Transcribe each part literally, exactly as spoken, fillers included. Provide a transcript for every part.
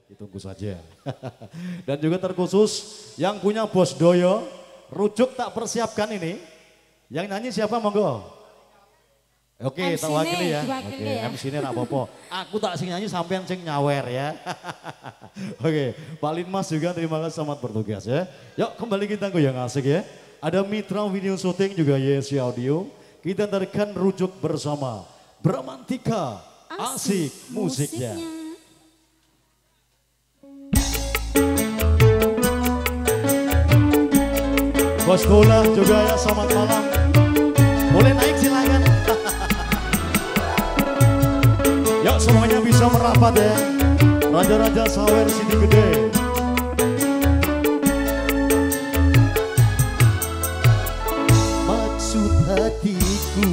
Ditunggu saja. Dan juga terkhusus yang punya Bos Doyo, rujuk tak persiapkan ini. Yang nyanyi siapa monggo? Oke, tak wakili ya. Oke, ya. M C ini nak popo. Aku tak sing nyanyi sampean sing nyawer ya. Oke, Pak Linmas juga terima kasih selamat bertugas ya. Yuk kembali kita ke yang asik ya. Ada mitra video syuting juga Yesi Audio. Kita ntarkan rujuk bersama Bramantika asik, asik musiknya. musiknya. Bos Bola juga ya, selamat malam. Boleh naik silakan. Yuk semuanya bisa merapat ya. Raja-raja sawer sini gede. Maksud hatiku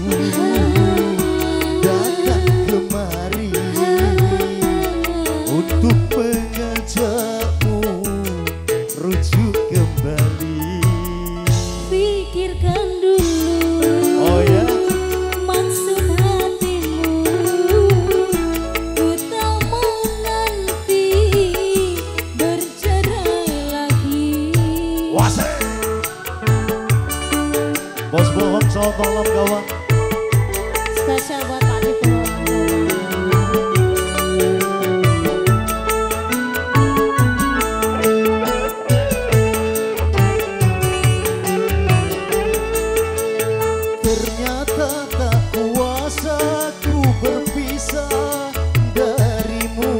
datang kemari untuk mengajakmu rujuk kembali. Pikirkan dulu. Oh ya. Maksud hatimu, ku tak mau nanti bercerai lagi. Wase. Bos bohong selamat malam kawan. Spesial buat Pak Dipo. Ternyata tak kuasa ku berpisah darimu.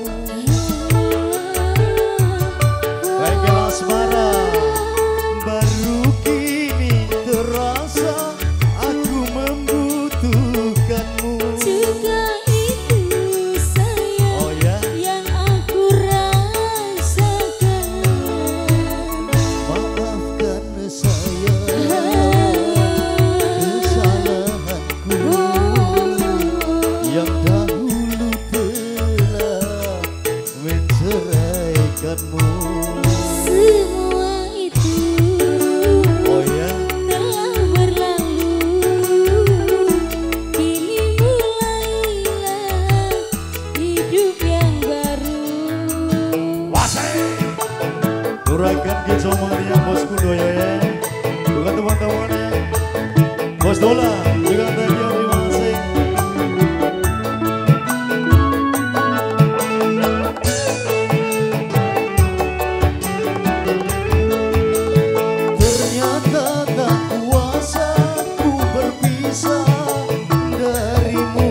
Bengkel asmara. Baru kini terasa aku membutuhkanmu. Juga itu sayang Oh ya. yang aku rasakan. Maafkan saya kesalahanku yang dahulu telah menceraikanmu. Semua itu Oh ya. telah berlalu. Kini mulailah hidup yang baru. Wase. Turakan kita Maria Bos Kudoyo ya. Juga teman-temannya. Bos Dola juga thank you terima kasih. Ternyata tak kuasa ku berpisah darimu.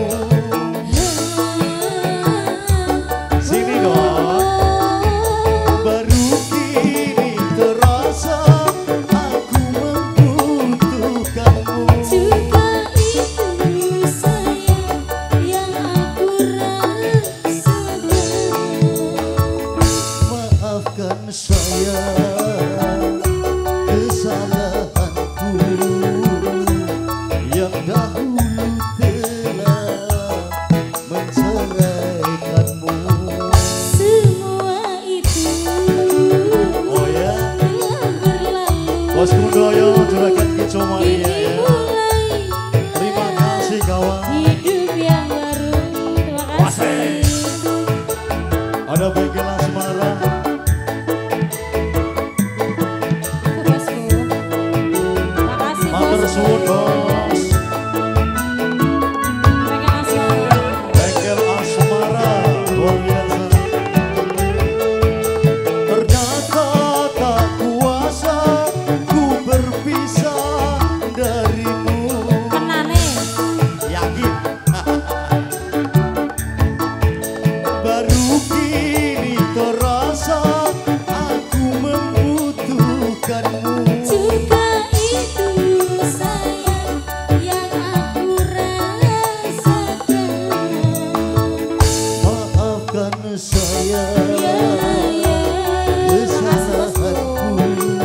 Sini dong. Baru kini terasa aku membutuhkanmu. Juga itu sayang yang aku rasakan. Maafkan saya kesalahanku yang dahulu telah menceraikanmu. Semua itu Oh ya. telah berlalu. Bos Kudoyo Juragan Kico Maria Kini ya. mulai Terima kasih kawan. hidup yang baru. Terima kasih. Ada bengkel asmara. Bosku. Terima kasih Matur bosku. suwun bos. Pengen asmara. Bengkel asmara luar biasa. Ternyata tak kuasa ku berpisah darimu. Kenane. Yakin. Baru kini terasa aku membutuhkanmu. Juga itu sayang yang aku rasakan. Maafkan saya Ya, ya. kesalahanku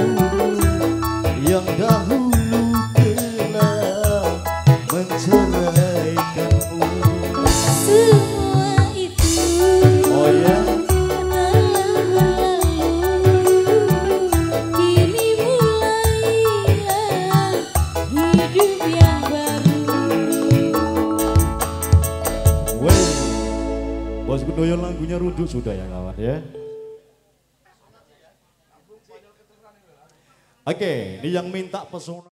yang dahulu telah menceraikanmu. Semua itu Oh ya. telah berlalu. Kini mulailah hidup yang baru. Weh. Bos Kudoyo lagunya rujuk sudah ya kawan ya. Oke, ini yang minta pesona.